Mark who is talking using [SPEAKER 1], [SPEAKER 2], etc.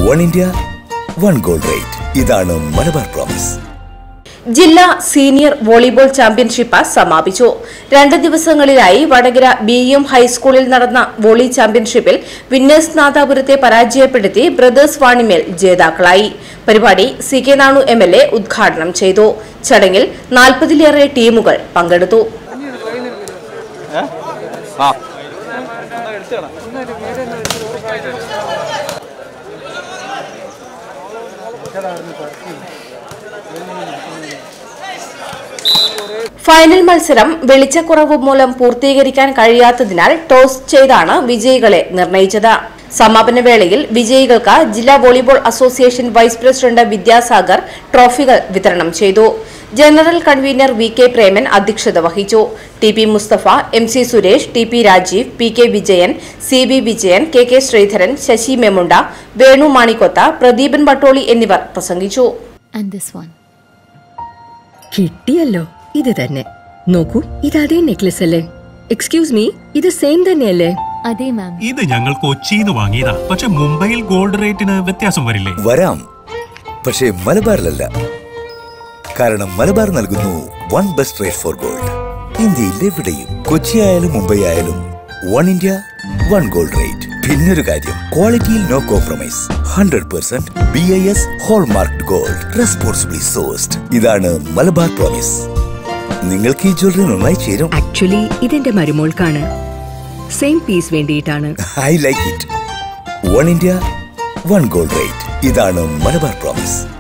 [SPEAKER 1] One India, one gold rate. ഇതാണ് Malabar promise.
[SPEAKER 2] ജില്ലാ senior volleyball championship സമാപിച്ചു. 2 ദിവസങ്ങളിലായി വടകര BM ഹൈസ്കൂളിൽ നടന്ന വോളി ചാമ്പ്യൻഷിപ്പിൽ വിന്നേഴ്സ് നാദാപുരത്തെ പരാജയപ്പെടുത്തി ബ്രദേഴ്സ് വാണിമേൽ ജേതാക്കളായി. പരിപാടി CK നാണു MLA ഉദ്ഘാടനം ചെയ്തു. ചടങ്ങിൽ 40-ലേറെ ടീമുകൾ പങ്കെടുത്തു. ഫൈനൽ മത്സരം വെളിച്ചക്കുറവ് മൂലം പൂർത്തീകരിക്കാൻ കഴിയാത്തതിനാൽ ടോസ് ചെയ്താണ് വിജയികളെ നിർണയിച്ചത്. സമാപന വേളയിൽ വിജയികൾക്ക് ജില്ലാ volleyball association vice president Vidyasagar ട്രോഫികൾ വിതരണം ചെയ്തു. ജനറൽ കൺവീനർ VK പ്രേമൻ അധ്യക്ഷത വഹിച്ചു. TP Mustafa, MC Suresh, TP Rajeev, PK Vijayan, CB Vijayan, KK Sreedharan, Sasi മെമുണ്ട, Venu മാണിക്കൊത്ത, Pradeepan Patole എന്നിവർ പ്രസംഗിച്ചു.
[SPEAKER 3] കിട്ടിയല്ലോ, ഇത് തന്നെ നോക്കൂ. ഇത് അതേ നെക്ലസ് അല്ലേ? എക്സ്ക്യൂസ് മീ, ഇത് സെയിം തന്നെയല്ലേ?
[SPEAKER 4] അതെ മാം.
[SPEAKER 5] ഇത് ഞങ്ങൾ കൊച്ചിന്ന് വാങ്ങിയതാ. പക്ഷെ മുംബൈയിൽ ഗോൾഡ് റേറ്റിന് വ്യത്യാസം വരില്ലേ?
[SPEAKER 1] വരാം, പക്ഷേ മലബാറിലല്ല. കാരണം മലബാർ നൽകുന്നു one best rate for gold. ഇന്ത്യയിൽ എവിടെയും, കൊച്ചി ആയാലും മുംബൈ ആയാലും, one India one gold rate. പിന്നൊരു കാര്യം, ക്വാളിറ്റിയിൽ no compromise. 100% BIS hallmarked gold, responsibly sourced. ഇതാണ് മലബാർ പ്രോമിസ്. നിങ്ങൾക്ക് ഈ ജ്വല്ലറി നന്നായി ചേരും.
[SPEAKER 3] ആക്ച്വലി ഇതെന്റെ മരുമോൾക്കാണ്. സെയിം പീസ് വേണ്ടിയിട്ടാണ്.
[SPEAKER 1] I like it. One India one gold rate. ഇതാണ് മലബാർ പ്രോമിസ്.